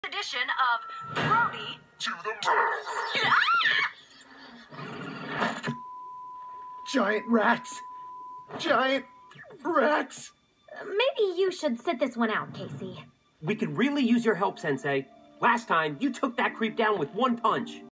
edition of Brody to the Moon. Giant rats! Giant rats! Maybe you should sit this one out, Casey. We could really use your help, Sensei. Last time, you took that creep down with one punch.